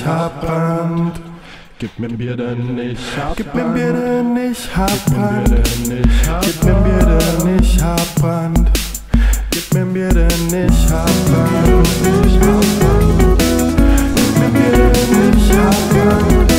hab Brand. Gib mir ein Bier, denn ich hab Gib mir ein Bier, denn ich hab Gib mir ein Bier, Brand. denn ich hab Gib mir ein Bier, denn ich hab Brand. Gib mir ein Bier, denn ich hab Brand. Gib mir ein Bier, denn ich hab Brand.